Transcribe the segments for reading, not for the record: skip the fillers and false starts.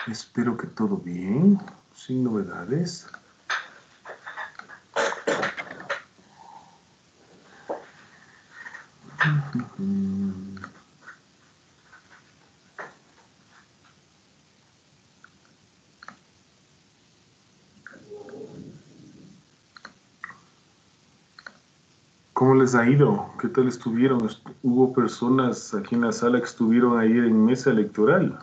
Espero que todo bien, sin novedades. ¿Cómo les ha ido? ¿Qué tal estuvieron? ¿Hubo personas aquí en la sala que estuvieron ayer en mesa electoral?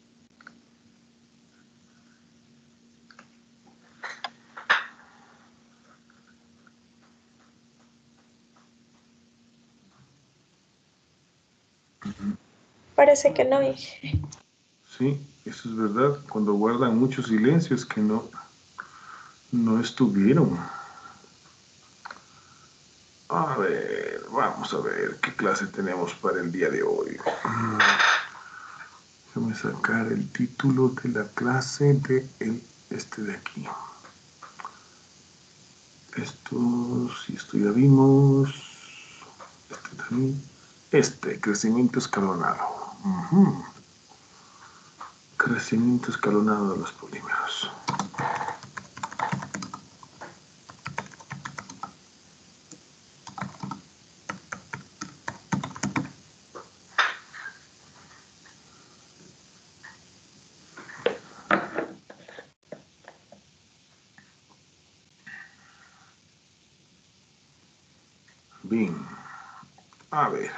Parece que no. Sí, eso es verdad. Cuando guardan mucho silencio es que no estuvieron. A ver, vamos a ver qué clase tenemos para el día de hoy. Déjame sacar el título de la clase de este de aquí. Esto ya vimos. Este también. Crecimiento escalonado. Ujú. Crecimiento escalonado de los polímeros. Bien. A ver.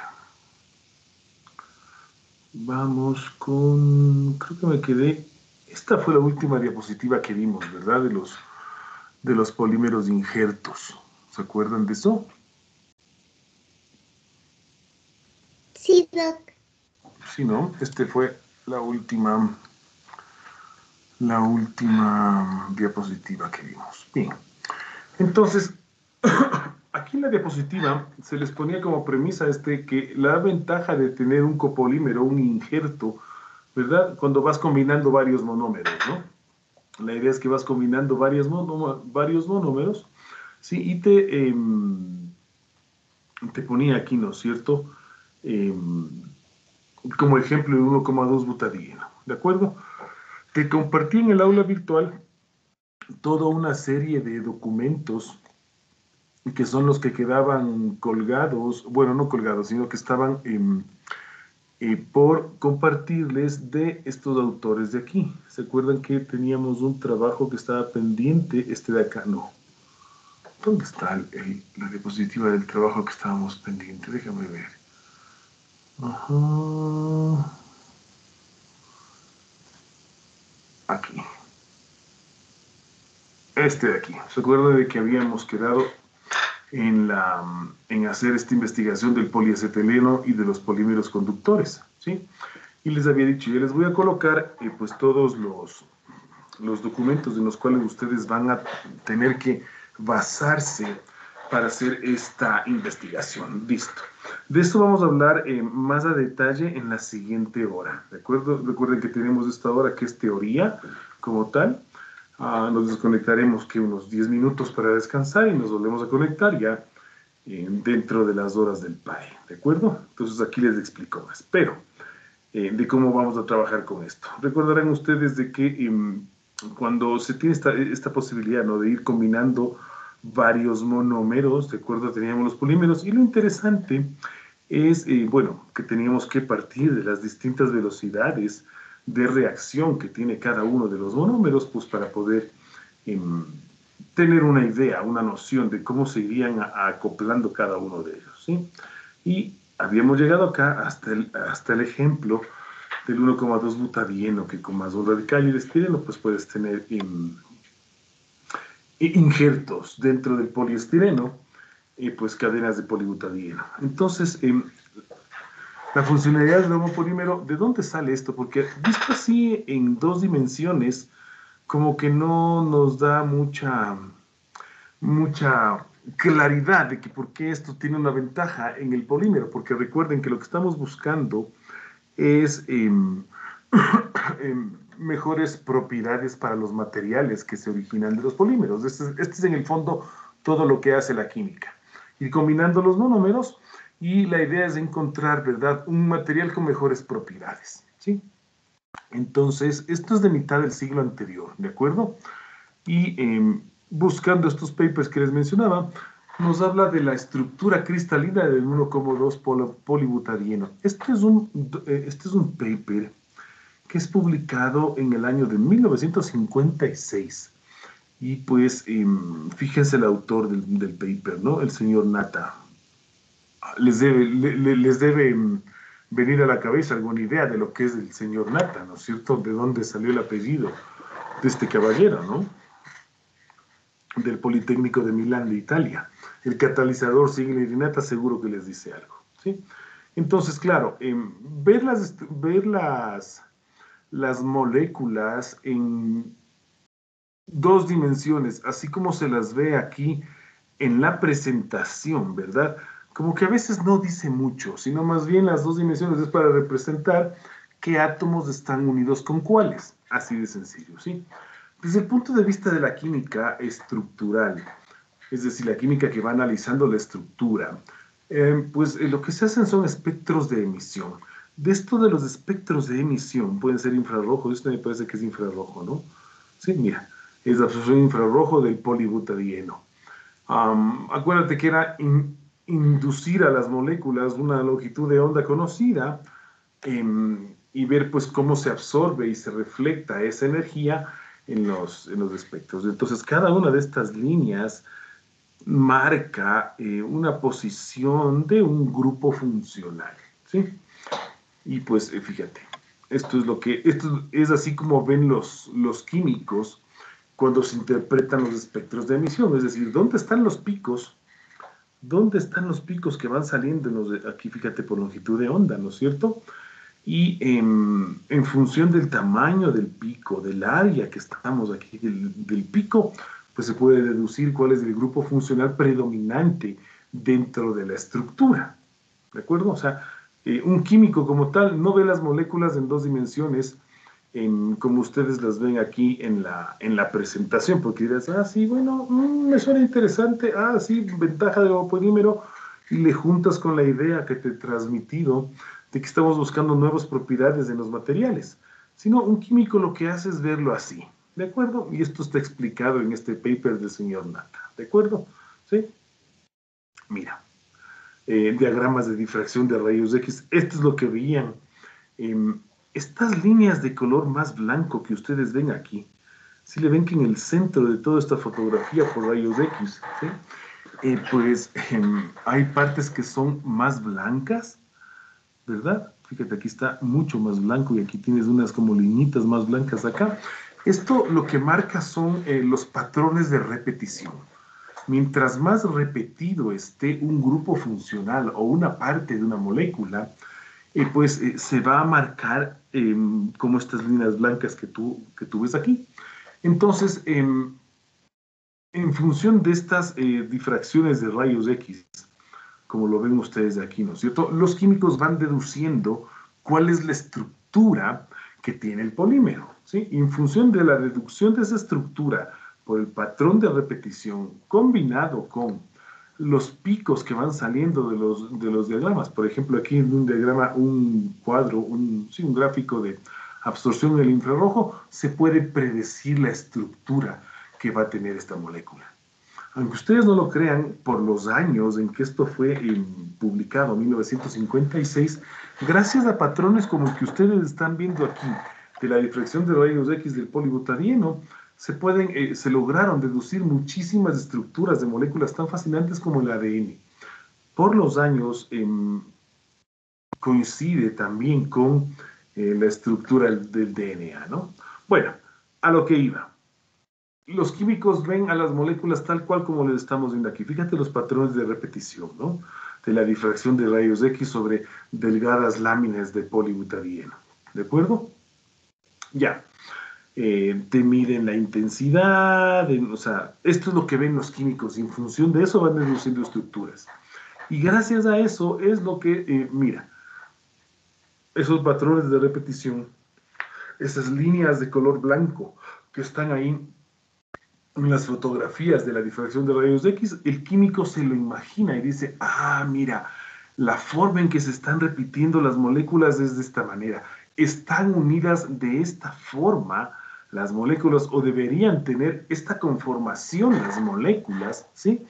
Vamos con... Creo que me quedé... Esta fue la última diapositiva que vimos, ¿verdad? De los polímeros injertos. ¿Se acuerdan de eso? Sí, Doc. Sí, ¿no? Este fue la última diapositiva que vimos. Bien. Entonces, aquí en la diapositiva se les ponía como premisa que la ventaja de tener un copolímero, un injerto, ¿verdad? Cuando vas combinando varios monómeros, ¿no? La idea es que vas combinando varios monómeros, ¿sí? Y te ponía aquí, ¿no es cierto? Como ejemplo de 1,2 butadieno, ¿de acuerdo? Te compartí en el aula virtual toda una serie de documentos que son los que quedaban colgados, bueno, no colgados, sino que estaban por compartirles de estos autores de aquí. ¿Se acuerdan que teníamos un trabajo que estaba pendiente? Este de acá, no. ¿Dónde está la diapositiva del trabajo que estábamos pendiente? Déjame ver. Ajá. Aquí. Este de aquí. ¿Se acuerdan de que habíamos quedado en hacer esta investigación del poliacetileno y de los polímeros conductores? ¿Sí? Y les había dicho, yo les voy a colocar pues todos los documentos en los cuales ustedes van a tener que basarse para hacer esta investigación. Listo. De esto vamos a hablar más a detalle en la siguiente hora, ¿de acuerdo? Recuerden que tenemos esta hora que es teoría como tal. Nos desconectaremos que unos 10 minutos para descansar y nos volvemos a conectar ya dentro de las horas del PAE, ¿de acuerdo? Entonces aquí les explico más, pero de cómo vamos a trabajar con esto. Recordarán ustedes de que cuando se tiene esta posibilidad, ¿no?, de ir combinando varios monómeros, ¿de acuerdo? Teníamos los polímeros y lo interesante es, bueno, que teníamos que partir de las distintas velocidades de reacción que tiene cada uno de los monómeros, pues para poder tener una idea, una noción de cómo se irían acoplando cada uno de ellos, ¿sí? Y habíamos llegado acá hasta el ejemplo del 1,2 butadieno, que con más un radical y de estireno, pues puedes tener injertos dentro del poliestireno, pues cadenas de polibutadieno. Entonces, la funcionalidad del homopolímero, ¿de dónde sale esto? Porque visto así en dos dimensiones, como que no nos da mucha claridad de que por qué esto tiene una ventaja en el polímero, porque recuerden que lo que estamos buscando es mejores propiedades para los materiales que se originan de los polímeros. Este es en el fondo todo lo que hace la química. Ir combinando los monómeros y la idea es encontrar, ¿verdad?, un material con mejores propiedades, ¿sí? Entonces, esto es de mitad del siglo anterior, ¿de acuerdo? Y buscando estos papers que les mencionaba, nos habla de la estructura cristalina del 1,2 polibutadieno. Este es un paper que es publicado en el año de 1956. Y pues, fíjense el autor del paper, ¿no? El señor Nata. Les debe venir a la cabeza alguna idea de lo que es el señor Nata, ¿no es cierto? De dónde salió el apellido de este caballero, ¿no? Del Politécnico de Milán de Italia. El catalizador Ziegler y Nata seguro que les dice algo, ¿sí? Entonces, claro, las moléculas en dos dimensiones, así como se las ve aquí en la presentación, ¿verdad? Como que a veces no dice mucho, sino más bien las dos dimensiones es para representar qué átomos están unidos con cuáles, así de sencillo, ¿sí? Desde el punto de vista de la química estructural, es decir, la química que va analizando la estructura, pues lo que se hacen son espectros de emisión. De esto de los espectros de emisión, pueden ser infrarrojos, esto me parece que es infrarrojo, ¿no? Sí, mira, es la absorción infrarrojo del polibutadieno. Acuérdate que era inducir a las moléculas una longitud de onda conocida y ver pues cómo se absorbe y se refleja esa energía en los espectros. Entonces, cada una de estas líneas marca una posición de un grupo funcional, ¿sí? Y pues fíjate, esto es así como ven los químicos cuando se interpretan los espectros de emisión, es decir, ¿dónde están los picos? ¿Dónde están los picos que van saliendo aquí, fíjate, por longitud de onda, ¿no es cierto? Y en función del tamaño del pico, del área que estamos aquí, del pico, pues se puede deducir cuál es el grupo funcional predominante dentro de la estructura. ¿De acuerdo? O sea, un químico como tal no ve las moléculas en dos dimensiones, como ustedes las ven aquí en la presentación, porque dirás, sí, bueno, me suena interesante, sí, ventaja del polímero, y le juntas con la idea que te he transmitido de que estamos buscando nuevas propiedades en los materiales. Sino un químico lo que hace es verlo así, ¿de acuerdo? Y esto está explicado en este paper del señor Nata, ¿de acuerdo? ¿Sí? Mira, diagramas de difracción de rayos X, esto es lo que veían. Estas líneas de color más blanco que ustedes ven aquí, si le ven que en el centro de toda esta fotografía por rayos X, ¿sí? Pues hay partes que son más blancas, ¿verdad? Fíjate, aquí está mucho más blanco y aquí tienes unas como linitas más blancas acá. Esto lo que marca son los patrones de repetición. Mientras más repetido esté un grupo funcional o una parte de una molécula, pues se va a marcar como estas líneas blancas que tú ves aquí. Entonces, en función de estas difracciones de rayos X, como lo ven ustedes de aquí, ¿no es cierto? Los químicos van deduciendo cuál es la estructura que tiene el polímero, ¿sí? Y en función de la deducción de esa estructura por el patrón de repetición combinado con los picos que van saliendo de los diagramas. Por ejemplo, aquí en un diagrama, un cuadro, un gráfico de absorción del infrarrojo, se puede predecir la estructura que va a tener esta molécula. Aunque ustedes no lo crean, por los años en que esto fue publicado, 1956, gracias a patrones como el que ustedes están viendo aquí, de la difracción de rayos X del polibutadieno, se lograron deducir muchísimas estructuras de moléculas tan fascinantes como el ADN. Por los años coincide también con la estructura del DNA, ¿no? Bueno, a lo que iba. Los químicos ven a las moléculas tal cual como les estamos viendo aquí. Fíjate los patrones de repetición, ¿no? De la difracción de rayos X sobre delgadas láminas de polibutadieno. ¿De acuerdo? Ya. Te miden la intensidad, o sea, esto es lo que ven los químicos y en función de eso van deduciendo estructuras. Y gracias a eso es lo que, mira, esos patrones de repetición, esas líneas de color blanco que están ahí en las fotografías de la difracción de rayos X, el químico se lo imagina y dice, mira, la forma en que se están repitiendo las moléculas es de esta manera. están unidas de esta forma las moléculas, o deberían tener esta conformación las moléculas, ¿sí?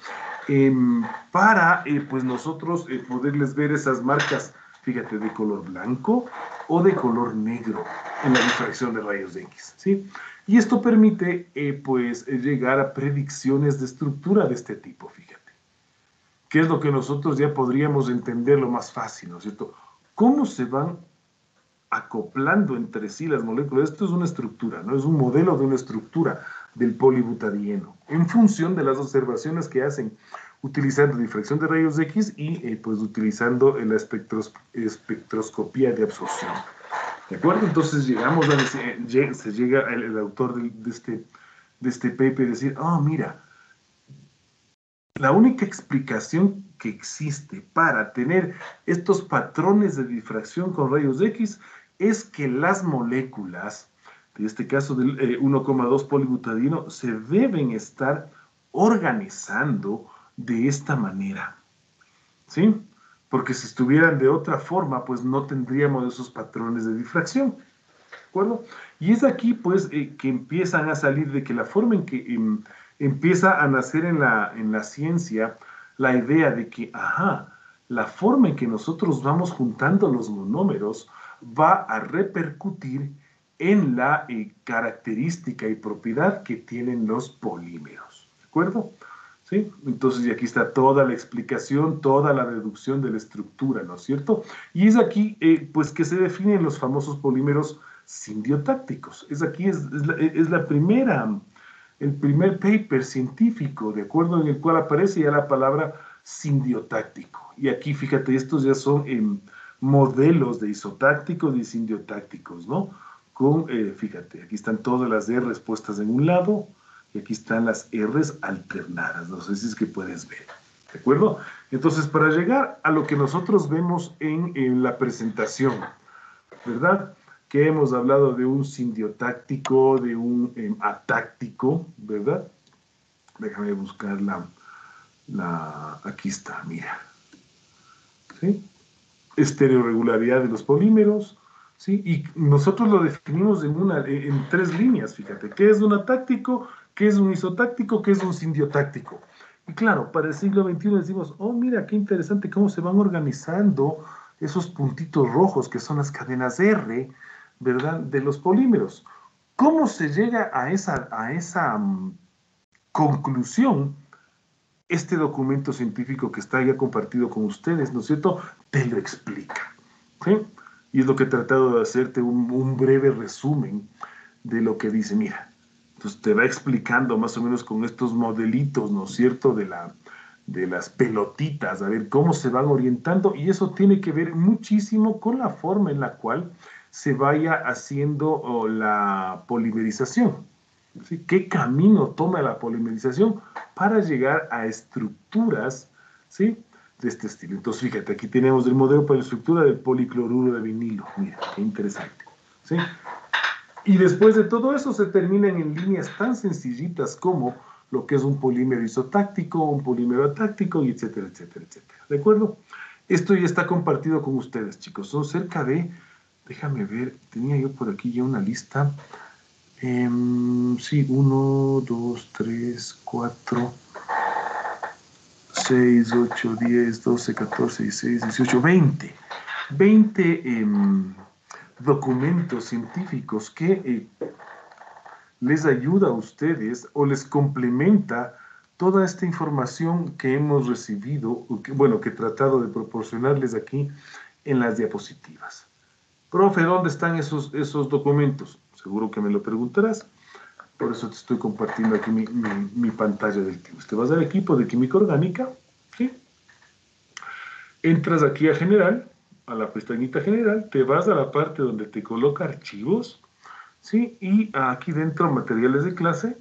Para, pues nosotros poderles ver esas marcas, fíjate, de color blanco o de color negro en la difracción de rayos X, ¿sí? Y esto permite, pues, llegar a predicciones de estructura de este tipo, fíjate. ¿Qué es lo que nosotros ya podríamos entender lo más fácil, ¿no es cierto? ¿Cómo se van acoplando entre sí las moléculas? Esto es una estructura, ¿no? Es un modelo de una estructura del polibutadieno, en función de las observaciones que hacen utilizando difracción de rayos X y pues utilizando la espectroscopía de absorción. ¿De acuerdo? Entonces llegamos a decir, se llega el autor de este paper a decir, oh, mira, la única explicación que existe para tener estos patrones de difracción con rayos X es que las moléculas, en este caso del 1,2 polibutadieno, se deben estar organizando de esta manera, ¿sí? Porque si estuvieran de otra forma, pues no tendríamos esos patrones de difracción, ¿de acuerdo? Y es aquí, pues, que empiezan a salir de que la forma en que empieza a nacer en la ciencia la idea de que, ajá, la forma en que nosotros vamos juntando los monómeros va a repercutir en la característica y propiedad que tienen los polímeros, ¿de acuerdo? ¿Sí? Entonces, y aquí está toda la explicación, toda la deducción de la estructura, ¿no es cierto? Y es aquí, pues, que se definen los famosos polímeros sindiotácticos. Es la primera, el primer paper científico, de acuerdo, en el cual aparece ya la palabra sindiotáctico. Y aquí, fíjate, estos ya son modelos de isotácticos y sindiotácticos, ¿no? Con, fíjate, aquí están todas las R's puestas en un lado, y aquí están las R's alternadas, no sé si es que puedes ver, ¿de acuerdo? Entonces, para llegar a lo que nosotros vemos en la presentación, ¿verdad? Que hemos hablado de un sindiotáctico, de un atáctico, ¿verdad? Déjame buscar aquí está, mira, ¿sí? Estereorregularidad de los polímeros, ¿sí? Y nosotros lo definimos en 3 líneas, fíjate, ¿qué es un atáctico? ¿Qué es un isotáctico? ¿Qué es un sindiotáctico? Y claro, para el siglo XXI decimos, oh, mira, qué interesante cómo se van organizando esos puntitos rojos que son las cadenas R, ¿verdad?, de los polímeros. ¿Cómo se llega a esa conclusión? Este documento científico que está ya compartido con ustedes, ¿no es cierto?, te lo explica, ¿sí? Y es lo que he tratado de hacerte un breve resumen de lo que dice, mira, entonces te va explicando más o menos con estos modelitos, ¿no es cierto?, de las pelotitas, a ver cómo se van orientando, y eso tiene que ver muchísimo con la forma en la cual se vaya haciendo la polimerización. ¿Sí? ¿Qué camino toma la polimerización para llegar a estructuras, ¿sí?, de este estilo? Entonces, fíjate, aquí tenemos el modelo para la estructura del policloruro de vinilo. Mira, qué interesante, ¿sí? Y después de todo eso se terminan en líneas tan sencillitas como lo que es un polímero isotáctico, un polímero atáctico, y etcétera, etcétera, etcétera. ¿De acuerdo? Esto ya está compartido con ustedes, chicos. Son cerca de, déjame ver, tenía yo por aquí ya una lista. Sí, 1, 2, 3, 4, 6, 8, 10, 12, 14, 16, 18, 20. 20 documentos científicos que les ayuda a ustedes o les complementa toda esta información que hemos recibido, bueno, que he tratado de proporcionarles aquí en las diapositivas. Profe, ¿dónde están esos documentos? Seguro que me lo preguntarás. Por eso te estoy compartiendo aquí mi pantalla del Teams. Te vas al equipo de química orgánica, ¿sí? Entras aquí a general, a la pestañita general, te vas a la parte donde te coloca archivos, ¿sí? Y aquí dentro materiales de clase,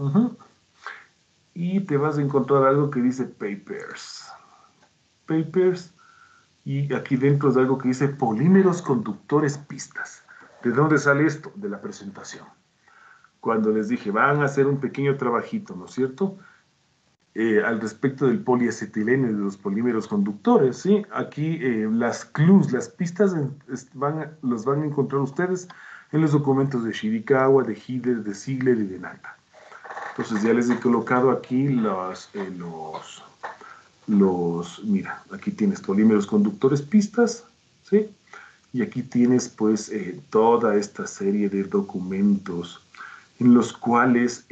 y te vas a encontrar algo que dice papers. Papers, y aquí dentro es algo que dice polímeros conductores pistas. ¿De dónde sale esto? De la presentación. Cuando les dije, van a hacer un pequeño trabajito, ¿no es cierto? al respecto del poliacetileno y de los polímeros conductores, ¿sí? Aquí las clues, las pistas, las van a encontrar ustedes en los documentos de Shirikawa, de Hitler, de Ziegler y de Naka. Entonces ya les he colocado aquí mira, aquí tienes polímeros conductores, pistas, ¿sí? Y aquí tienes pues toda esta serie de documentos en los cuales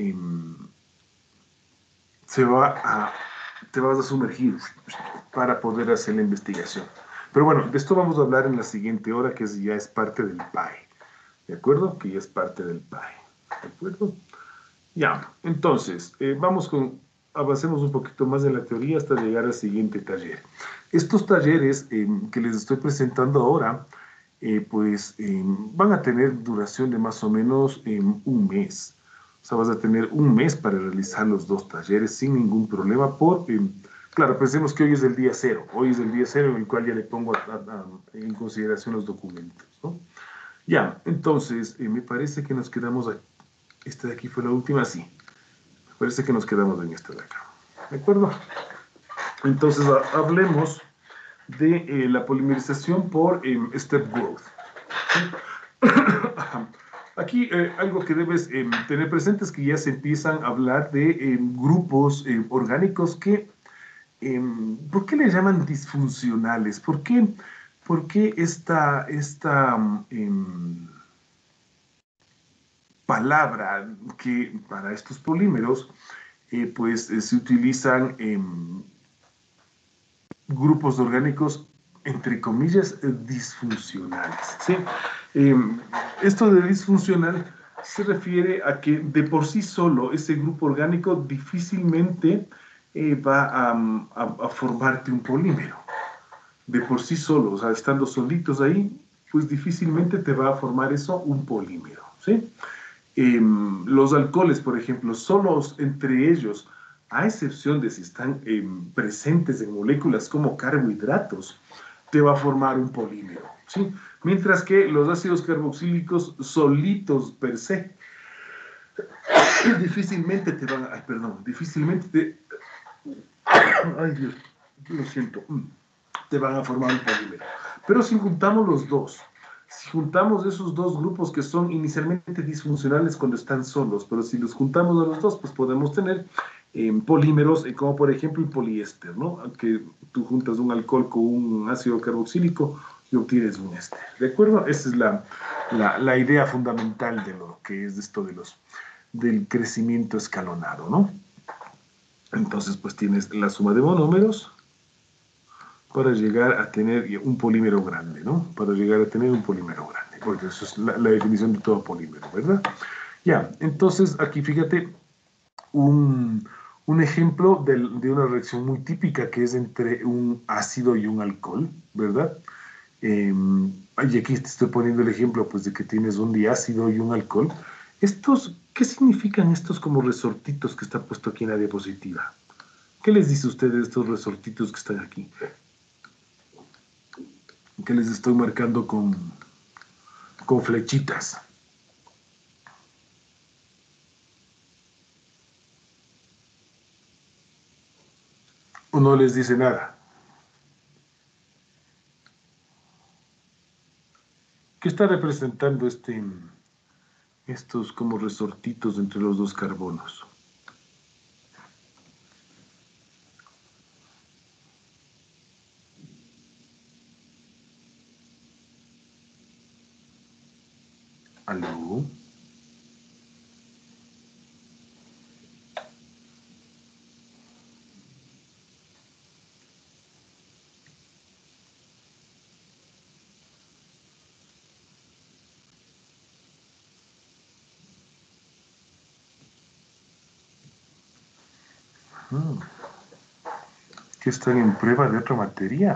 te vas a sumergir para poder hacer la investigación. Pero bueno, de esto vamos a hablar en la siguiente hora, que ya es parte del PAE. ¿De acuerdo? Que ya es parte del PAE. ¿De acuerdo? Ya, entonces, avancemos un poquito más en la teoría hasta llegar al siguiente taller. Estos talleres que les estoy presentando ahora, van a tener duración de más o menos un mes. O sea, vas a tener un mes para realizar los dos talleres sin ningún problema. Claro, pensemos que hoy es el día cero. Hoy es el día cero en el cual ya le pongo en consideración los documentos, ¿no? Ya, entonces, me parece que nos quedamos aquí. Esta de aquí fue la última, sí. Me parece que nos quedamos en esta de acá. ¿De acuerdo? Entonces, hablemos de la polimerización por step growth. Aquí algo que debes tener presente es que ya se empiezan a hablar de grupos orgánicos que, ¿por qué le llaman disfuncionales? ¿Por qué esta palabra que para estos polímeros se utilizan grupos orgánicos, entre comillas, disfuncionales, ¿sí? Esto de disfuncional se refiere a que de por sí solo ese grupo orgánico difícilmente va a formarte un polímero. De por sí solo, o sea, estando solitos ahí, pues difícilmente te va a formar eso un polímero, ¿sí? Los alcoholes, por ejemplo, solos entre ellos, a excepción de si están presentes en moléculas como carbohidratos, te va a formar un polímero, ¿sí? Mientras que los ácidos carboxílicos solitos per se, difícilmente te van a, ay, perdón, difícilmente te, ay Dios, lo siento, te van a formar un polímero. Pero si juntamos los dos, si juntamos esos dos grupos que son inicialmente disfuncionales cuando están solos, pero si los juntamos a los dos, pues podemos tener polímeros, como por ejemplo el poliéster, ¿no? Que tú juntas un alcohol con un ácido carboxílico y obtienes un éster, ¿de acuerdo? Esa es la idea fundamental de lo que es esto del crecimiento escalonado, ¿no? Entonces, pues tienes la suma de monómeros para llegar a tener un polímero grande, ¿no? Para llegar a tener un polímero grande. Porque eso es la definición de todo polímero, ¿verdad? Ya, entonces aquí fíjate un ejemplo de una reacción muy típica que es entre un ácido y un alcohol, ¿verdad? Y aquí te estoy poniendo el ejemplo pues, de que tienes un diácido y un alcohol. ¿Qué significan estos como resortitos que está puesto aquí en la diapositiva? ¿Qué les dice a ustedes estos resortitos que están aquí? Que les estoy marcando con flechitas. ¿O no les dice nada? ¿Qué está representando estos como resortitos entre los dos carbonos? ¿Aló? ¿Que están en prueba de otra materia?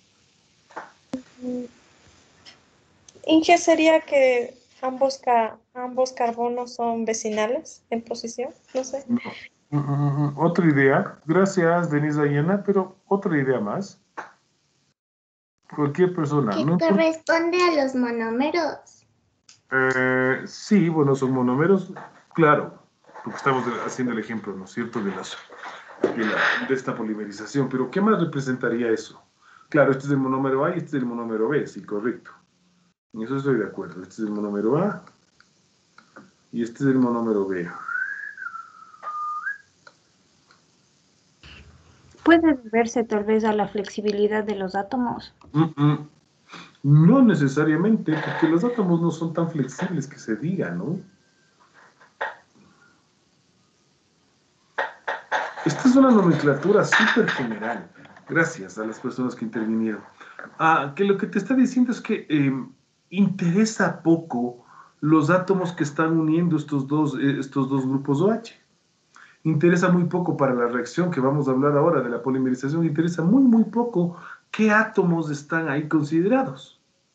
¿Y qué sería que ambos carbonos son vecinales en posición? No sé. No. Otra idea. Gracias, Denise Ayena, pero otra idea más. Cualquier persona. Que No corresponde a los monómeros. Sí, bueno, son monómeros, claro, porque estamos haciendo el ejemplo, ¿no es cierto?, de esta polimerización. Pero ¿qué más representaría eso? Claro, este es el monómero A y este es el monómero B, sí, correcto. En eso estoy de acuerdo. Este es el monómero A y este es el monómero B. Puede deberse tal vez a la flexibilidad de los átomos. No necesariamente, porque los átomos no son tan flexibles que se diga, ¿no? Esta es una nomenclatura súper general. Gracias a las personas que intervinieron. Que lo que te está diciendo es que interesa poco los átomos que están uniendo estos dos grupos OH. Interesa muy poco para la reacción que vamos a hablar ahora de la polimerización. Interesa muy, muy poco qué átomos están ahí considerados.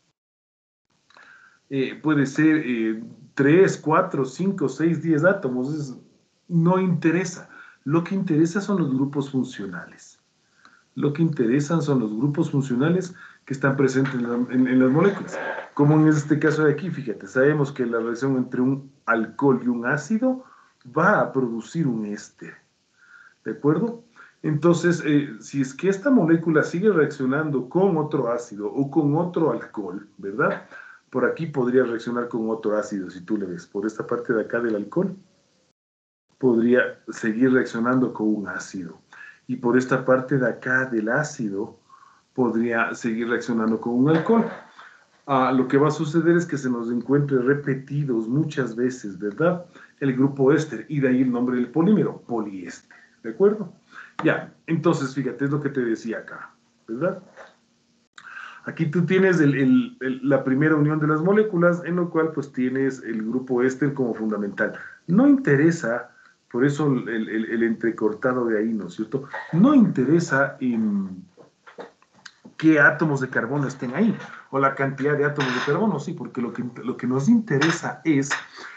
Puede ser 3, 4, 5, 6, 10 átomos. No interesa. Lo que interesa son los grupos funcionales. Lo que interesan son los grupos funcionales que están presentes en las moléculas. Como en este caso de aquí, fíjate, sabemos que la reacción entre un alcohol y un ácido va a producir un éster. ¿De acuerdo? Entonces, si es que esta molécula sigue reaccionando con otro ácido o con otro alcohol, ¿verdad? Por aquí podría reaccionar con otro ácido, si tú le ves. Por esta parte de acá del alcohol, podría seguir reaccionando con un ácido. Y por esta parte de acá del ácido, podría seguir reaccionando con un alcohol. Lo que va a suceder es que se nos encuentre repetidos muchas veces, ¿verdad? El grupo éster, y de ahí el nombre del polímero, poliéster. ¿De acuerdo? Ya, entonces, fíjate, es lo que te decía acá, ¿verdad? Aquí tú tienes la primera unión de las moléculas, en lo cual pues tienes el grupo éster como fundamental. No interesa, por eso el entrecortado de ahí, ¿no es cierto? No interesa qué átomos de carbono estén ahí, o la cantidad de átomos de carbono, sí, porque lo que nos interesa es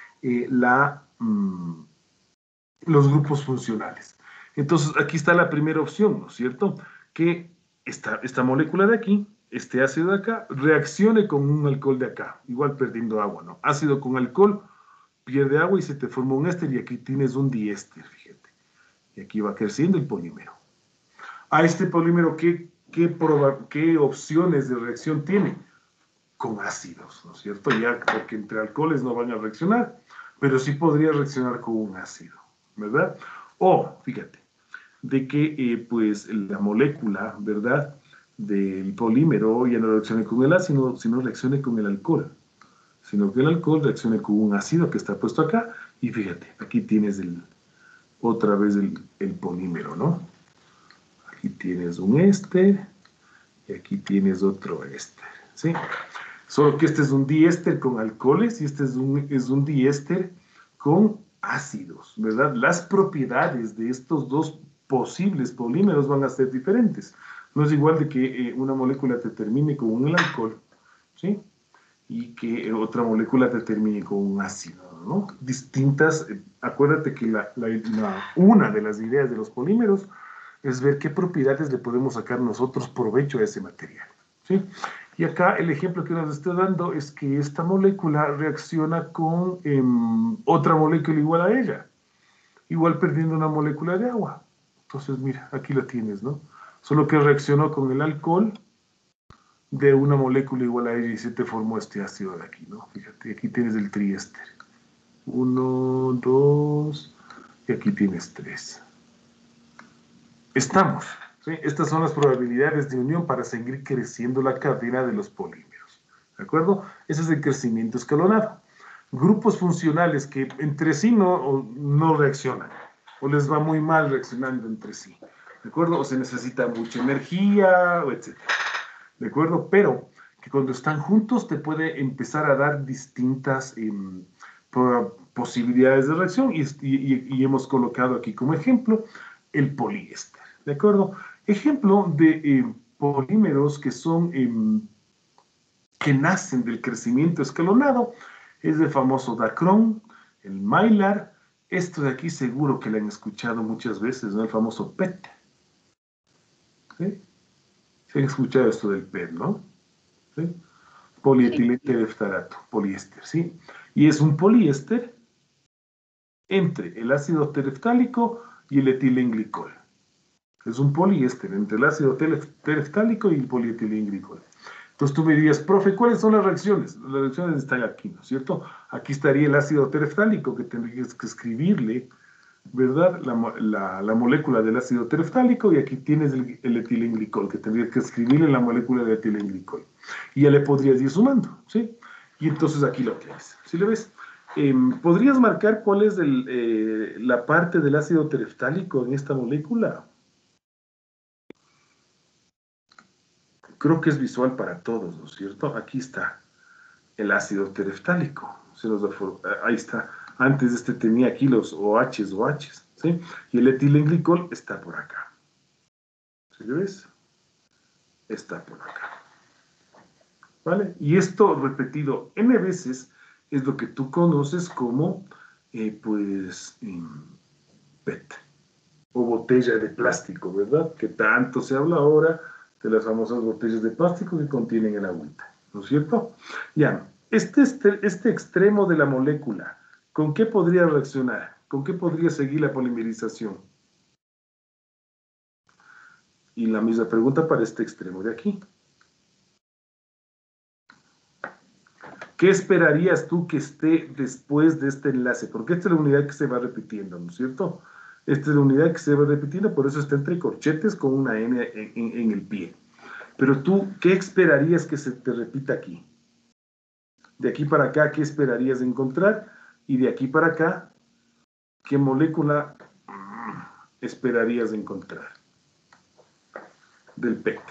los grupos funcionales. Entonces, aquí está la primera opción, ¿no es cierto? Que esta molécula de aquí, este ácido de acá, reaccione con un alcohol de acá, igual perdiendo agua, ¿no? Ácido con alcohol, pierde agua y se te forma un éster, y aquí tienes un diéster, fíjate. Y aquí va creciendo el polímero. A este polímero, ¿qué opciones de reacción tiene? Con ácidos, ¿no es cierto? Ya, porque entre alcoholes no van a reaccionar, pero sí podría reaccionar con un ácido, ¿verdad? O, fíjate, de que pues la molécula, ¿verdad?, del polímero ya no reaccione con el ácido, sino reaccione con el alcohol, sino que el alcohol reaccione con un ácido que está puesto acá, y fíjate, aquí tienes otra vez el polímero, ¿no? Aquí tienes un éster, y aquí tienes otro éster, ¿sí? Solo que este es un diéster con alcoholes y este es un diéster con ácidos, ¿verdad? Las propiedades de estos dos posibles polímeros van a ser diferentes. No es igual de que una molécula te termine con un alcohol, ¿sí? Y que otra molécula te termine con un ácido, ¿no? Distintas, acuérdate que una de las ideas de los polímeros es ver qué propiedades le podemos sacar nosotros provecho a ese material, ¿sí? Y acá el ejemplo que nos está dando es que esta molécula reacciona con otra molécula igual a ella, igual perdiendo una molécula de agua. Entonces, mira, aquí la tienes, ¿no? Solo que reaccionó con el alcohol de una molécula igual a ella y se te formó este ácido de aquí, ¿no? Fíjate, aquí tienes el triéster. 1, 2, y aquí tienes 3. Estamos, ¿sí? Estas son las probabilidades de unión para seguir creciendo la cadena de los polímeros, ¿de acuerdo? Ese es el crecimiento escalonado. Grupos funcionales que entre sí no reaccionan, o les va muy mal reaccionando entre sí, ¿de acuerdo? O se necesita mucha energía, etc. ¿De acuerdo? Pero que cuando están juntos te puede empezar a dar distintas posibilidades de reacción, y hemos colocado aquí como ejemplo el poliéster, ¿de acuerdo? Ejemplo de polímeros que nacen del crecimiento escalonado es el famoso dacrón, el mylar. Esto de aquí seguro que lo han escuchado muchas veces, ¿no? El famoso PET. ¿Sí? ¿Se han escuchado esto del PET, no? ¿Sí? Polietiletereftalato, poliéster, ¿sí? Y es un poliéster entre el ácido tereftálico y el etilenglicol, Es un poliéster entre el ácido tereftálico y el polietilenglicol. Entonces tú me dirías, profe, ¿cuáles son las reacciones? Las reacciones están aquí, ¿no es cierto? Aquí estaría el ácido tereftálico, que tendrías que escribirle, ¿verdad? La molécula del ácido tereftálico, y aquí tienes el etilenglicol, que tendrías que escribirle la molécula del etilenglicol. Y ya le podrías ir sumando, ¿sí? Y entonces aquí lo tienes. ¿Sí lo ves? ¿Podrías marcar cuál es la parte del ácido tereftálico en esta molécula? Creo que es visual para todos, ¿no es cierto? Aquí está el ácido tereftálico. Ahí está. Antes este tenía aquí los OHs, ¿sí? Y el etilenglicol está por acá. ¿Sí lo ves? Está por acá. ¿Vale? Y esto repetido n veces es lo que tú conoces como, PET, o botella de plástico, ¿verdad? Que tanto se habla ahora de las famosas botellas de plástico que contienen el agüita, ¿no es cierto? Ya, este extremo de la molécula, ¿con qué podría reaccionar? ¿Con qué podría seguir la polimerización? Y la misma pregunta para este extremo de aquí. ¿Qué esperarías tú que esté después de este enlace? Porque esta es la unidad que se va repitiendo, ¿no es cierto? Esta es la unidad que se va repitiendo, por eso está entre corchetes con una N en el pie. Pero tú, ¿qué esperarías que se te repita aquí? De aquí para acá, ¿qué esperarías encontrar? Y de aquí para acá, ¿qué molécula esperarías encontrar? Del PET.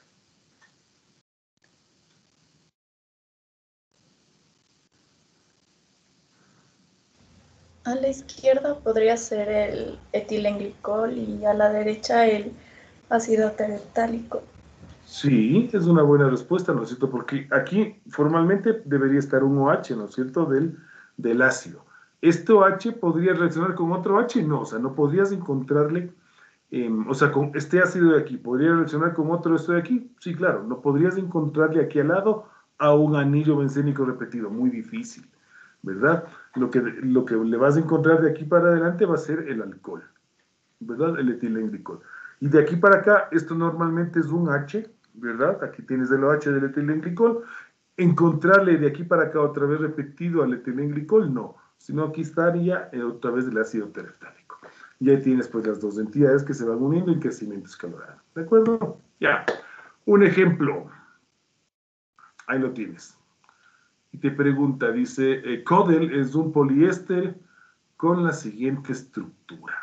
A la izquierda podría ser el etilenglicol y a la derecha el ácido tereftálico. Sí, es una buena respuesta, ¿no es cierto? Porque aquí formalmente debería estar un OH, ¿no es cierto? Del ácido. ¿Este OH podría reaccionar con otro OH? No, o sea, no podrías encontrarle, o sea, con este ácido de aquí, ¿podría reaccionar con otro esto de aquí? Sí, claro, no podrías encontrarle aquí al lado a un anillo bencénico repetido, muy difícil, ¿verdad? Lo que le vas a encontrar de aquí para adelante va a ser el alcohol, ¿verdad? El etilenglicol. Y de aquí para acá, esto normalmente es un H, ¿verdad? Aquí tienes el OH del etilenglicol. Encontrarle de aquí para acá otra vez repetido al etilenglicol, no, sino aquí estaría otra vez el ácido tereftálico. Y ahí tienes pues las dos entidades que se van uniendo en crecimiento escalonado. ¿De acuerdo? Ya. Un ejemplo. Ahí lo tienes. Y te pregunta, dice, Codel es un poliéster con la siguiente estructura.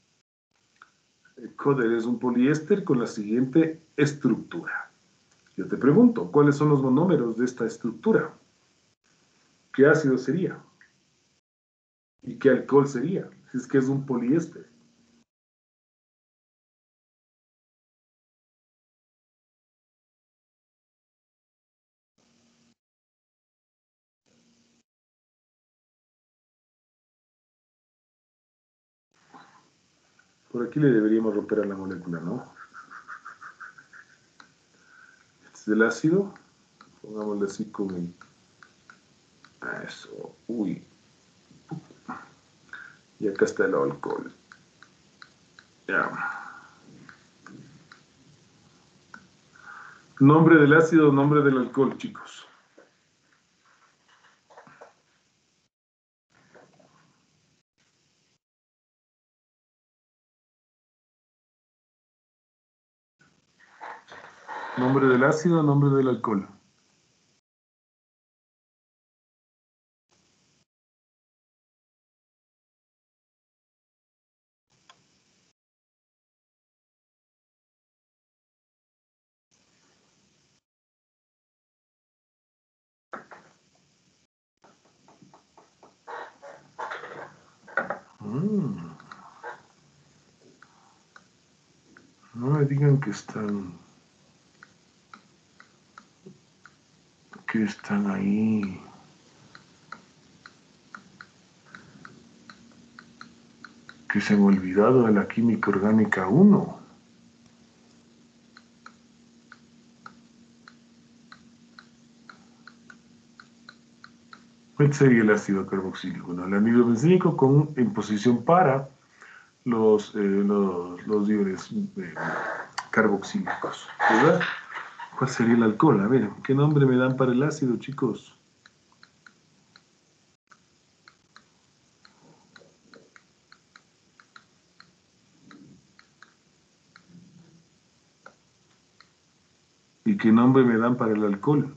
Codel es un poliéster con la siguiente estructura. Yo te pregunto, ¿cuáles son los monómeros de esta estructura? ¿Qué ácido sería? ¿Y qué alcohol sería? Si es que es un poliéster. Por aquí le deberíamos romper a la molécula, ¿no? Este es el ácido. Pongámosle así con el... Eso. Uy. Y acá está el alcohol. Ya. Nombre del ácido, nombre del alcohol, chicos. Nombre del ácido, nombre del alcohol. No me digan que están ahí. Que se han olvidado de la química orgánica 1. ¿Cuál sería el ácido carboxílico? Bueno, el anhídrido bencénico en posición para los iones carboxílicos, ¿verdad? ¿Cuál sería el alcohol? A ver, ¿qué nombre me dan para el ácido, chicos? ¿Y qué nombre me dan para el alcohol?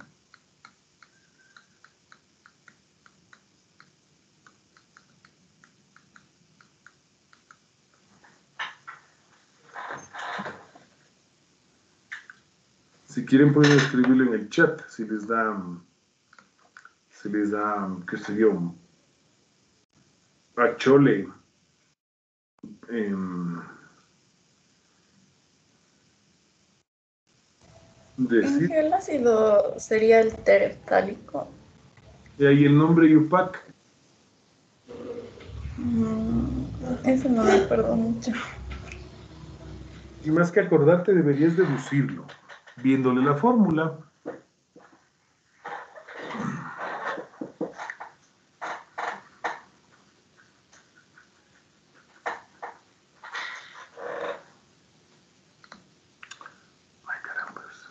Si quieren pueden escribirlo en el chat, si les da, qué sé yo, achole, decir, El ácido sería el tereftálico. y ahí el nombre Yupac. Eso no me acuerdo mucho. Y más que acordarte, deberías deducirlo, viéndole la fórmula. Ay, carambas.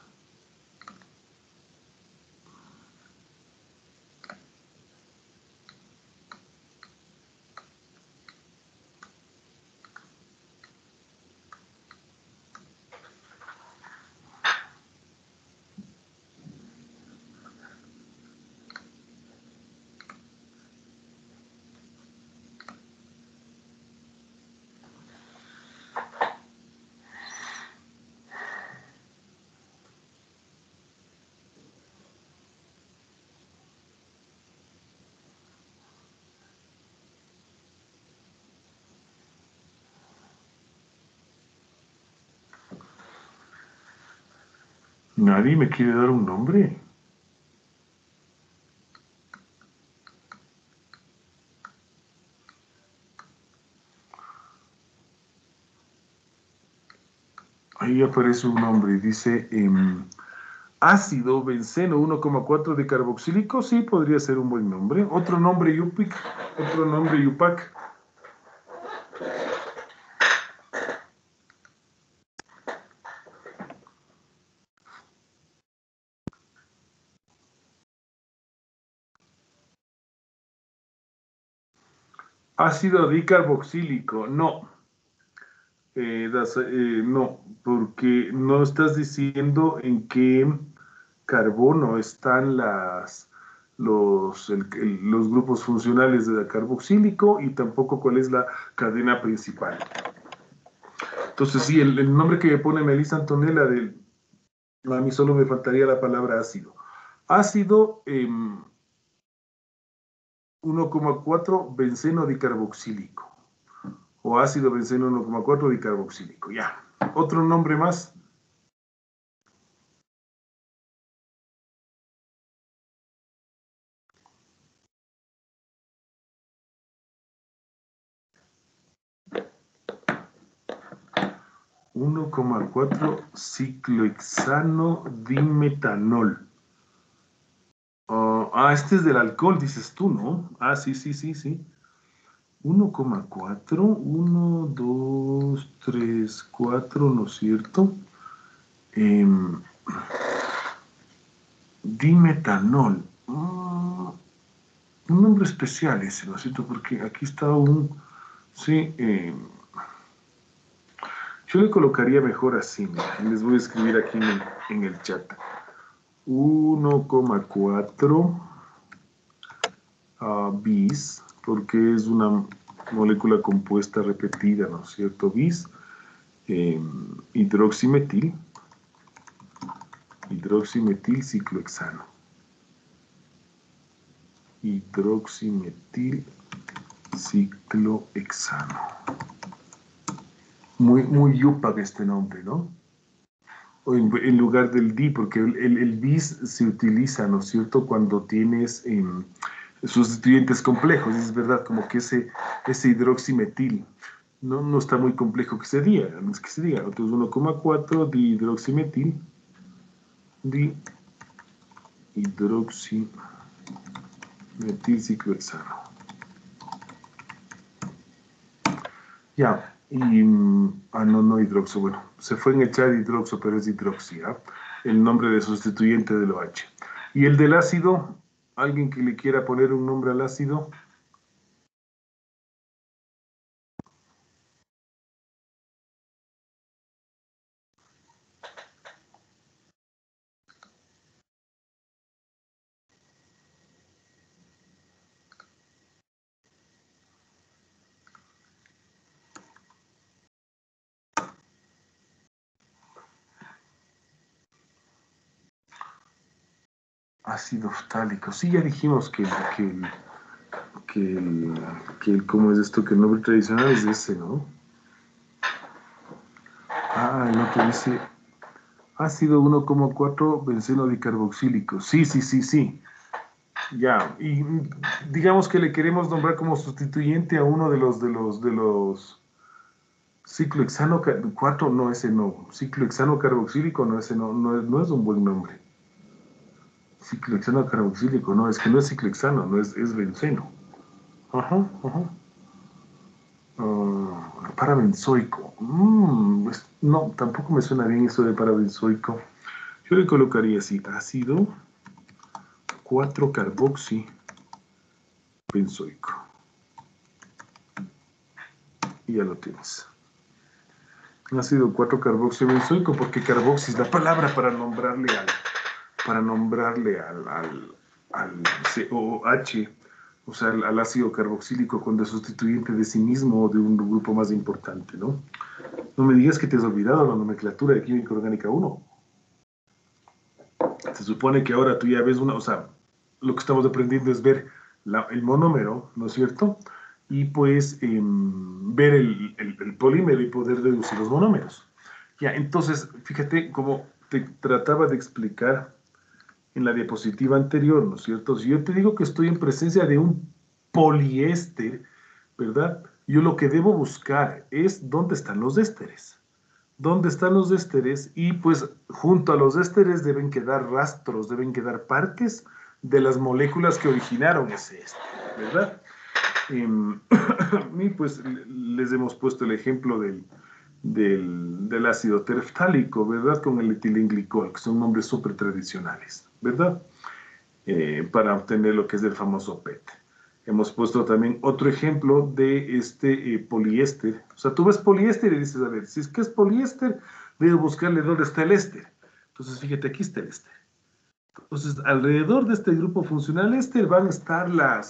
Nadie me quiere dar un nombre. Ahí aparece un nombre, dice ácido benceno 1,4 de carboxílico. Sí, podría ser un buen nombre. Otro nombre Yupic, otro nombre Yupac. Ácido dicarboxílico, no. No, porque no estás diciendo en qué carbono están los grupos funcionales de carboxílico y tampoco cuál es la cadena principal. Entonces, sí, el nombre que me pone Melissa Antonella, a mí solo me faltaría la palabra ácido. Ácido 1,4 benceno dicarboxílico. O ácido benceno 1,4 dicarboxílico. Ya. Otro nombre más. (1,4 ciclohexano dimetanol. Este es del alcohol, dices tú, ¿no? Sí, sí, sí, sí. 1,4, 1, 2, 3, 4, ¿no es cierto? Dimetanol. Un nombre especial ese, ¿no es cierto? Porque aquí está sí, yo le colocaría mejor así, mira, y les voy a escribir aquí en el chat. 1,4 bis, porque es una molécula compuesta repetida, ¿no es cierto? Bis, hidroximetil ciclohexano. Hidroximetil ciclohexano. Muy yupac este nombre, ¿no? O en lugar del di, porque el bis se utiliza, ¿no es cierto?, cuando tienes sustituyentes complejos, es verdad, como que ese hidroximetil no está muy complejo que se diga, entonces 1,4 dihidroximetil ciclohexano. Ya, No hidroxo, bueno, se fue en el chat hidroxo, pero es hidroxia, el nombre de sustituyente del OH. Y el del ácido, alguien que le quiera poner un nombre al ácido. Ácido ftálico. Sí, ya dijimos ¿cómo es esto? Que el nombre tradicional es ese, ¿no? El otro dice ácido 1,4 benceno dicarboxílico. Sí, sí, sí, sí. Ya, y digamos que le queremos nombrar como sustituyente a uno de los ciclohexano 4, no, ese no. Ciclohexano carboxílico, no, ese no es un buen nombre. Ciclohexano carboxílico, no, es que no es ciclohexano, no es benceno. Ajá, ajá. Parabenzoico. No, tampoco me suena bien eso de parabenzoico. Yo le colocaría así, ácido 4-carboxi benzoico. Y ya lo tienes. Ácido 4-carboxi benzoico, porque carboxi es la palabra para nombrarle al COOH, o sea, al ácido carboxílico cuando es sustituyente de sí mismo o de un grupo más importante, ¿no? No me digas que te has olvidado la nomenclatura de química orgánica 1. Se supone que ahora tú ya ves o sea, lo que estamos aprendiendo es ver el monómero, ¿no es cierto? Y pues ver el polímero y poder deducir los monómeros. Ya, entonces, fíjate cómo te trataba de explicar en la diapositiva anterior, ¿no es cierto? Si yo te digo que estoy en presencia de un poliéster, ¿verdad? Yo lo que debo buscar es dónde están los ésteres. ¿Dónde están los ésteres? Y pues junto a los ésteres deben quedar rastros, deben quedar parques de las moléculas que originaron ese éster, ¿verdad? Y pues les hemos puesto el ejemplo del ácido tereftálico, ¿verdad? Con el etilenglicol, que son nombres súper tradicionales, ¿verdad? Para obtener lo que es el famoso PET. Hemos puesto también otro ejemplo de este poliéster. O sea, tú ves poliéster y dices, a ver, si es que es poliéster, debo buscarle dónde está el éster. Entonces, fíjate, aquí está el éster. Entonces, alrededor de este grupo funcional éster van a estar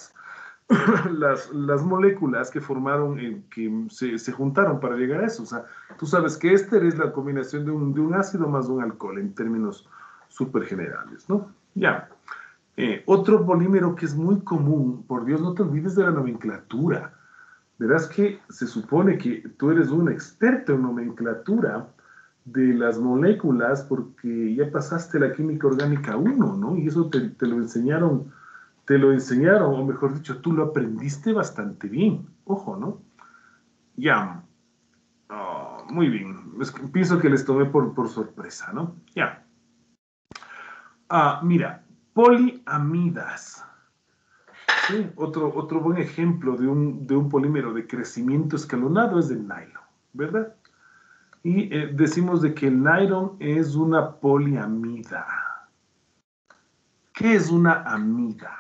las moléculas que formaron, que se juntaron para llegar a eso. O sea, tú sabes que éster es la combinación de un ácido más un alcohol en términos súper generales, ¿no? Ya. Otro polímero que es muy común, por Dios, no te olvides de la nomenclatura. Verás que se supone que tú eres un experto en nomenclatura de las moléculas porque ya pasaste la química orgánica 1, ¿no? Y eso te lo enseñaron, o mejor dicho, tú lo aprendiste bastante bien. Ojo, ¿no? Ya. Muy bien. Pienso que les tomé por sorpresa, ¿no? Ya. Mira, poliamidas. Sí, otro buen ejemplo de un polímero de crecimiento escalonado es el nylon, ¿verdad? Y decimos de que el nylon es una poliamida. ¿Qué es una amida?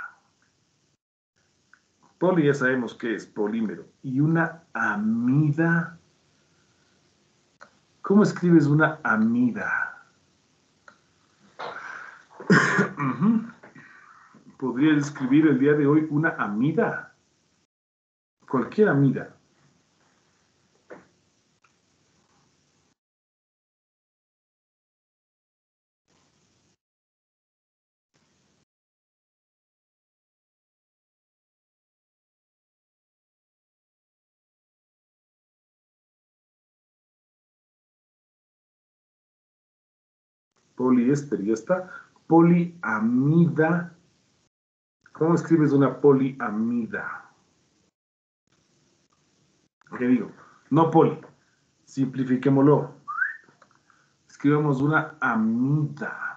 Poli ya sabemos que es polímero. Y una amida, ¿cómo escribes una amida? ¿Podría escribir el día de hoy una amida? Cualquier amida. Poliéster, ya está. Poliamida. ¿Cómo escribes una poliamida? ¿Qué digo? No poli. Simplifiquémoslo. Escribamos una amida.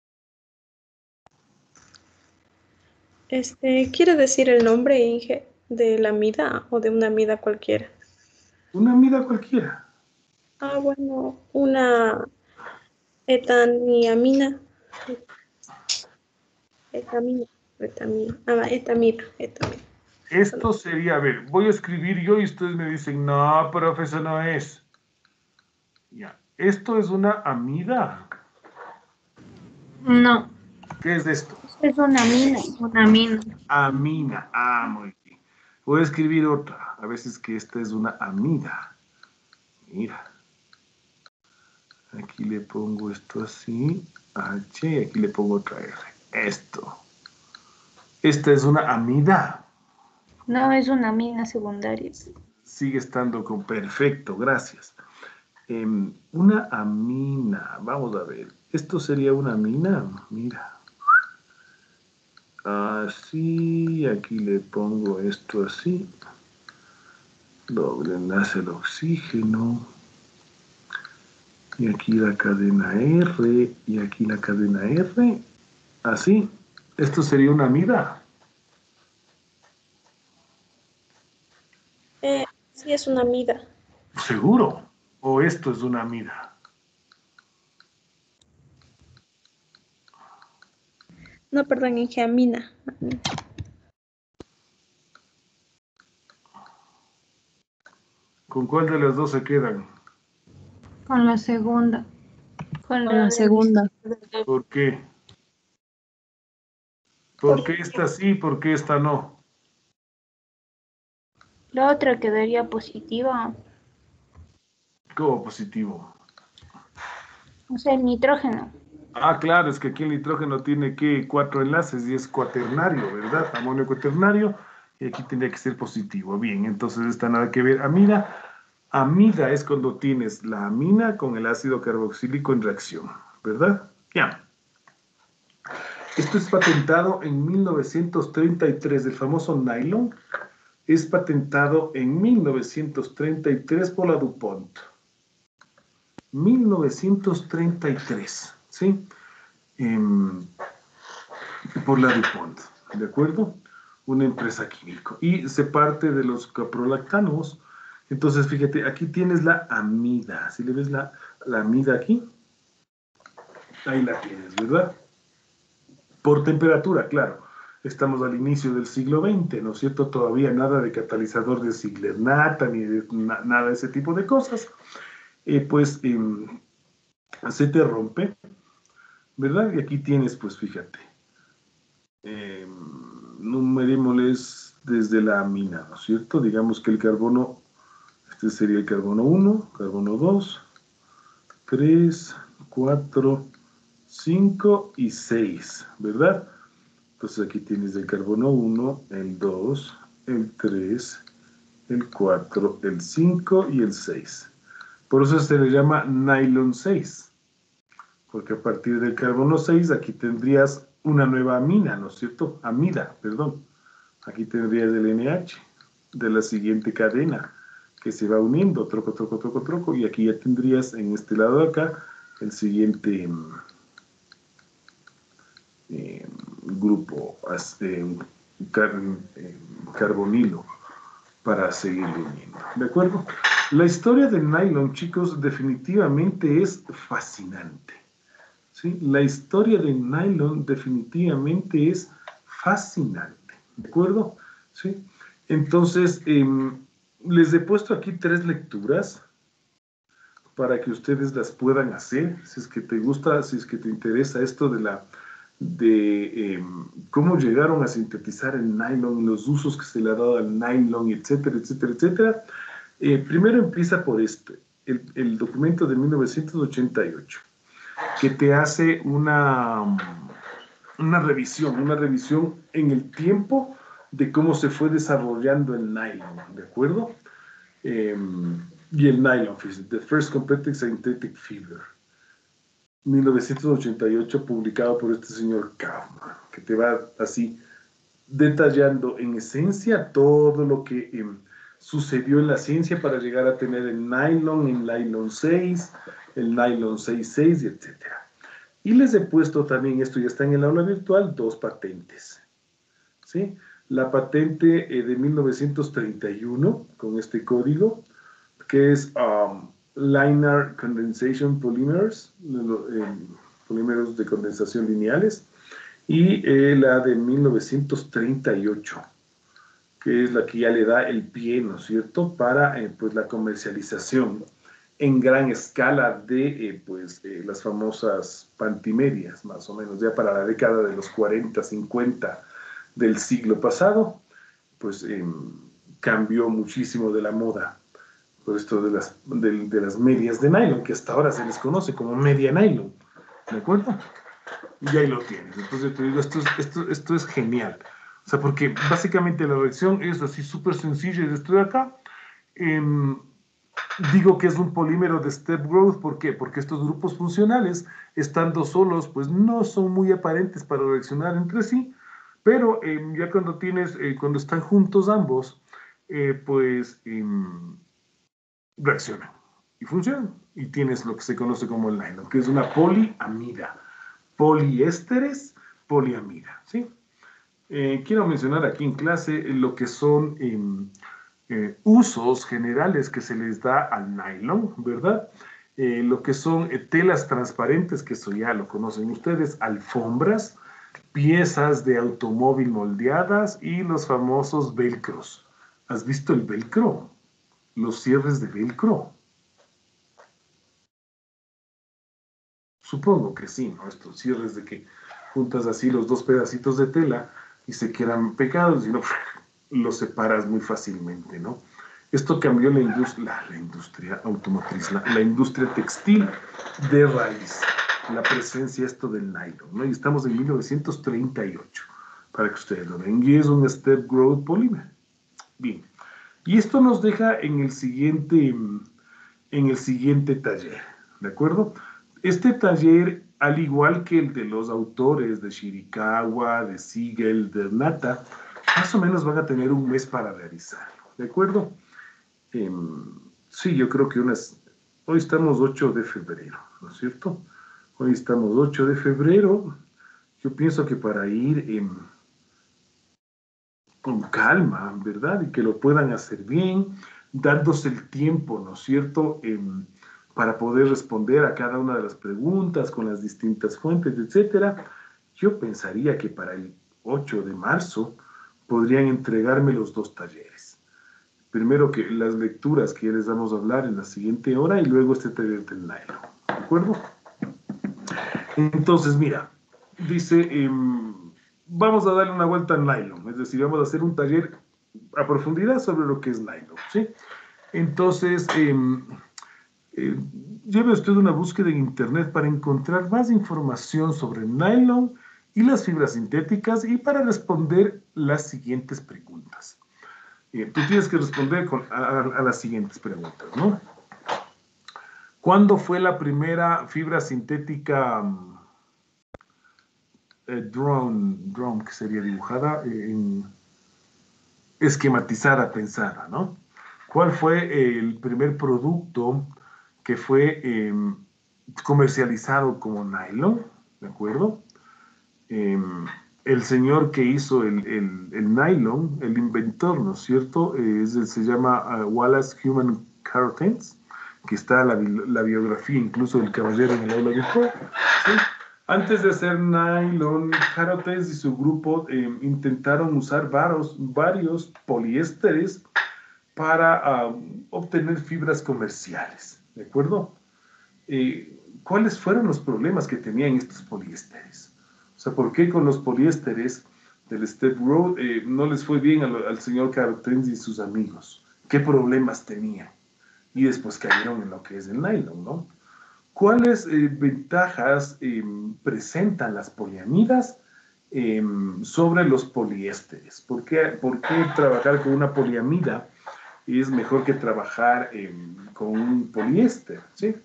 ¿Quiere decir el nombre, Inge, de la amida o de una amida cualquiera? Una amida cualquiera. Ah, bueno, una etaniamina. Etamina, etamina. Esto sería, a ver, voy a escribir yo y ustedes me dicen, no, profe, eso no es. Ya, esto es una amida. No, ¿Qué es esto? es una mina, una mina. Amina. Ah, muy bien. Voy a escribir otra. A veces que esta es una amida. Mira. Aquí le pongo esto así. H, y aquí le pongo otra R. Esto. Esta es una amida. No, es una mina secundaria. Sigue estando con perfecto, gracias. Una amina. Vamos a ver. Esto sería una amina. Mira. Así. Aquí le pongo esto así. Doble enlace al oxígeno. Y aquí la cadena R. Y aquí la cadena R. Así. Esto sería una amida. Sí, es una amida. ¿Seguro? ¿O esto es una amida? No, perdón, dije amina. ¿Con cuál de las dos se quedan? Con la segunda. Con la segunda. ¿Por qué? ¿Por Porque qué esta sí? ¿Por qué esta no? La otra quedaría positiva. ¿Cómo positivo? O sea, el nitrógeno. Ah, claro, es que aquí el nitrógeno tiene que 4 enlaces y es cuaternario, ¿verdad? Amonio cuaternario, y aquí tendría que ser positivo. Bien, entonces esta nada que ver. Amida, amida es cuando tienes la amina con el ácido carboxílico en reacción, ¿verdad? Ya. Esto es patentado en 1933, el famoso nylon es patentado en 1933 por la DuPont. 1933, ¿sí? Por la DuPont, ¿de acuerdo? Una empresa química. Y se parte de los caprolactanos. Entonces, fíjate, aquí tienes la amida. Si le ves la amida aquí, ahí la tienes, ¿verdad? Por temperatura, claro. Estamos al inicio del siglo XX, ¿no es cierto? Todavía nada de catalizador de Ziegler-Natta, ni de nada de ese tipo de cosas. Se te rompe, ¿verdad? Y aquí tienes, pues fíjate, numerémosles desde la amina, ¿no es cierto? Digamos que el carbono, este sería el carbono 1, carbono 2, 3, 4, 5 y 6, ¿verdad? Entonces aquí tienes el carbono 1, el 2, el 3, el 4, el 5 y el 6. Por eso se le llama nylon 6, porque a partir del carbono 6 aquí tendrías una nueva amina, ¿no es cierto? Amida, perdón. Aquí tendrías el NH de la siguiente cadena que se va uniendo, troco, troco, troco, troco, y aquí ya tendrías en este lado de acá el siguiente grupo carbonilo para seguir uniendo, ¿de acuerdo? La historia del nylon, chicos, definitivamente es fascinante, ¿sí? La historia del nylon definitivamente es fascinante, ¿de acuerdo? ¿Sí? Entonces, les he puesto aquí 3 lecturas para que ustedes las puedan hacer, si es que te gusta, si es que te interesa esto de cómo llegaron a sintetizar el nylon, los usos que se le ha dado al nylon, etcétera, etcétera, etcétera. Primero empieza por el documento de 1988, que te hace una revisión en el tiempo de cómo se fue desarrollando el nylon, ¿de acuerdo? Y el nylon, The First Completed Synthetic Fiber, 1988, publicado por este señor Kaufman, que te va así detallando en esencia todo lo que sucedió en la ciencia para llegar a tener el nylon 6, el nylon 6.6, etc. Y les he puesto también, esto ya está en el aula virtual, 2 patentes, ¿sí? la patente de 1931 con este código, que es Linear Condensation Polymers, polímeros de condensación lineales, y la de 1938, que es la que ya le da el pie, ¿no es cierto?, para pues la comercialización en gran escala de las famosas pantimedias, más o menos, ya para la década de los 40, 50 del siglo pasado, pues cambió muchísimo de la moda por esto de las medias de nylon, que hasta ahora se les conoce como media nylon, ¿de acuerdo? Y ahí lo tienes. Entonces te digo, esto es genial. O sea, porque básicamente la reacción es así súper sencilla de esto de acá. Digo que es un polímero de step growth, ¿por qué? Porque estos grupos funcionales, estando solos, pues no son muy aparentes para reaccionar entre sí, pero ya cuando están juntos ambos, reaccionan y funcionan. Y tienes lo que se conoce como el nylon, que es una poliamida. Poliésteres, poliamida, ¿sí? Quiero mencionar aquí en clase lo que son usos generales que se les da al nylon, ¿verdad? Lo que son telas transparentes, que eso ya lo conocen ustedes, alfombras, piezas de automóvil moldeadas y los famosos velcros. ¿Has visto el velcro? Los cierres de velcro. Supongo que sí, ¿no? Estos cierres de que juntas así los dos pedacitos de tela y se quedan pegados y no los separas muy fácilmente, ¿no? Esto cambió la industria automotriz, la industria textil de raíz, la presencia esto del nylon, ¿no? Y estamos en 1938, para que ustedes lo vean, y es un step growth polymer. Bien, y esto nos deja en el siguiente taller, ¿de acuerdo? Este taller, al igual que el de los autores de Shirikawa, de Siegel, de Nata, más o menos van a tener un mes para realizarlo, ¿de acuerdo? Sí, yo creo que hoy estamos 8 de febrero, ¿no es cierto? Hoy estamos 8 de febrero. Yo pienso que para ir con calma, ¿verdad? Y que lo puedan hacer bien, dándose el tiempo, ¿no es cierto?, para poder responder a cada una de las preguntas con las distintas fuentes, etcétera. Yo pensaría que para el 8 de marzo podrían entregarme los dos talleres. Primero que las lecturas que ya les vamos a hablar en la siguiente hora y luego este taller del nylon, ¿de acuerdo? Entonces, mira, dice, vamos a darle una vuelta al nylon, es decir, vamos a hacer un taller a profundidad sobre lo que es nylon, ¿sí? Entonces, lleve usted una búsqueda en internet para encontrar más información sobre nylon y las fibras sintéticas y para responder las siguientes preguntas. Tú tienes que responder a las siguientes preguntas, ¿no? ¿Cuándo fue la primera fibra sintética drone, que sería dibujada, esquematizada, pensada, ¿no? ¿Cuál fue el primer producto que fue comercializado como nylon? ¿De acuerdo? El señor que hizo el nylon, el inventor, ¿no es cierto? Se llama Wallace Human Cartens, que está la biografía incluso del caballero en el aula virtual, ¿sí? Antes de hacer nylon, Cartens y su grupo intentaron usar varios poliésteres para obtener fibras comerciales, ¿de acuerdo? ¿Cuáles fueron los problemas que tenían estos poliésteres? O sea, ¿por qué con los poliésteres del Step Growth no les fue bien al señor Cartens y sus amigos? ¿Qué problemas tenían? Y después cayeron en lo que es el nylon, ¿no? ¿Cuáles ventajas presentan las poliamidas sobre los poliésteres? ¿Por qué trabajar con una poliamida es mejor que trabajar con un poliéster, ¿sí?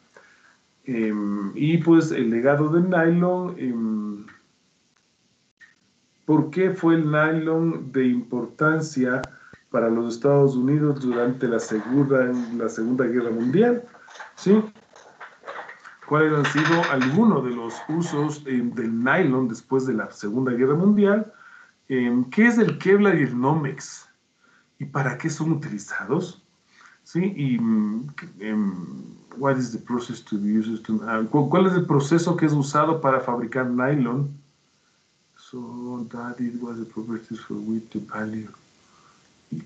Y pues el legado del nylon, ¿por qué fue el nylon de importancia para los Estados Unidos durante la Segunda Guerra Mundial? ¿Sí? ¿Cuáles han sido algunos de los usos del nylon después de la Segunda Guerra Mundial? ¿Qué es el Kevlar y el Nomex? ¿Y para qué son utilizados? ¿Sí? Y what is the process to be used to, ¿cuál es el proceso que es usado para fabricar nylon? So that it was the properties for which to value it.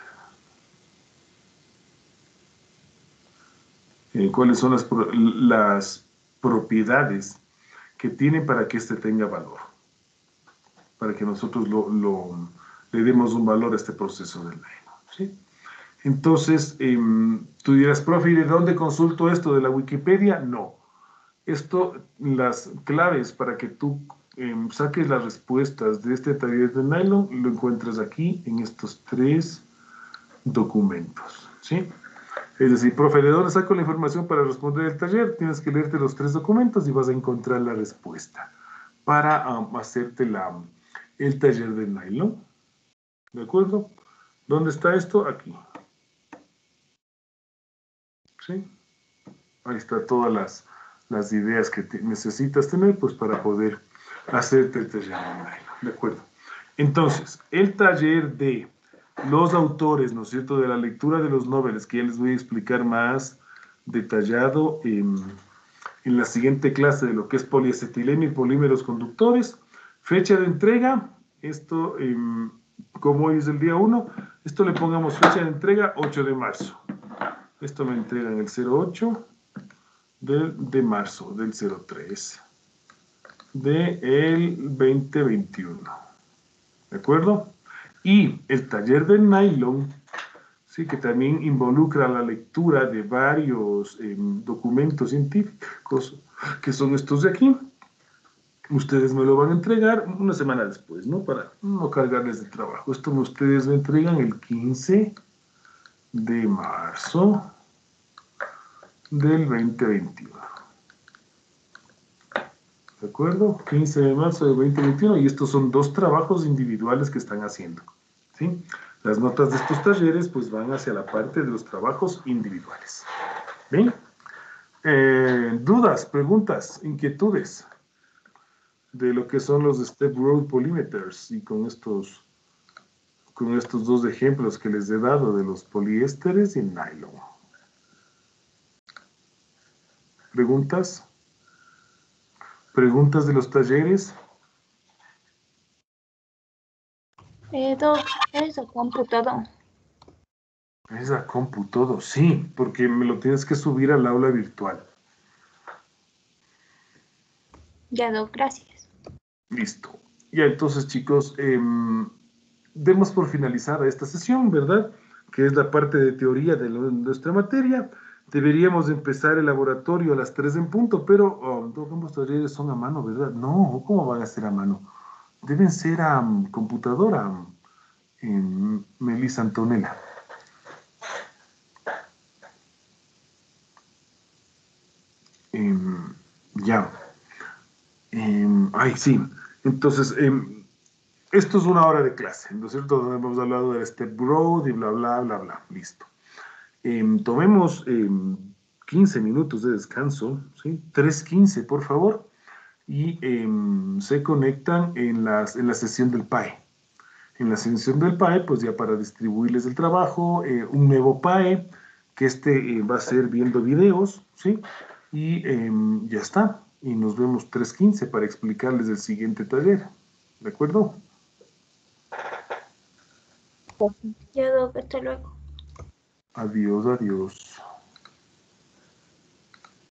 ¿Cuáles son las propiedades que tiene para que este tenga valor? Para que nosotros le demos un valor a este proceso del nylon, ¿sí? Entonces, tú dirás, profe, ¿y de dónde consulto esto? ¿De la Wikipedia? No. Las claves para que tú saques las respuestas de este taller de nylon, lo encuentras aquí en estos 3 documentos, ¿sí? Es decir, profe, ¿de dónde saco la información para responder el taller? Tienes que leerte los 3 documentos y vas a encontrar la respuesta para hacerte el taller de nylon. ¿De acuerdo? ¿Dónde está esto? Aquí. ¿Sí? Ahí está todas las ideas que necesitas tener pues para poder hacerte el taller de nylon. ¿De acuerdo? Entonces, el taller de los autores, ¿no es cierto?, de la lectura de los noveles, que ya les voy a explicar más detallado en la siguiente clase de lo que es poliacetileno y polímeros conductores. Fecha de entrega, esto, como hoy es el día 1, esto le pongamos fecha de entrega 8 de marzo. Esto me entregan el 08 de marzo del 03 del 2021. ¿De acuerdo? Y el taller del nylon, sí, que también involucra la lectura de varios documentos científicos, que son estos de aquí. Ustedes me lo van a entregar una semana después, ¿no? Para no cargarles de trabajo. Esto ustedes me entregan el 15 de marzo del 2021. ¿De acuerdo? 15 de marzo del 2021, y estos son 2 trabajos individuales que están haciendo, ¿sí? Las notas de estos talleres pues van hacia la parte de los trabajos individuales. ¿Bien? ¿Dudas, preguntas, inquietudes de lo que son los step growth polymeters y con estos 2 ejemplos que les he dado de los poliésteres y el nylon? ¿Preguntas? ¿Preguntas de los talleres? Doc, ¿es a computador? Es a compu todo, sí, porque me lo tienes que subir al aula virtual. Ya, Doc, gracias. Listo. Ya, entonces, chicos, demos por finalizada esta sesión, ¿verdad? Que es la parte de teoría de nuestra materia. Deberíamos empezar el laboratorio a las 3 en punto, pero ambos talleres son a mano, ¿verdad? No, ¿cómo van a ser a mano? Deben ser a computadora, Melissa Antonella. Ya. Ay, sí. Entonces, esto es una hora de clase, ¿no es cierto? Donde hemos hablado del step growth y bla, bla, bla, bla. Listo. Tomemos 15 minutos de descanso, ¿sí? 3:15, por favor. Y se conectan en la sesión del PAE. En la sesión del PAE, pues ya para distribuirles el trabajo, un nuevo PAE, que va a ser viendo videos, ¿sí? Y ya está. Y nos vemos 3:15 para explicarles el siguiente taller. ¿De acuerdo? Ya, Doc, hasta luego. Adiós, adiós.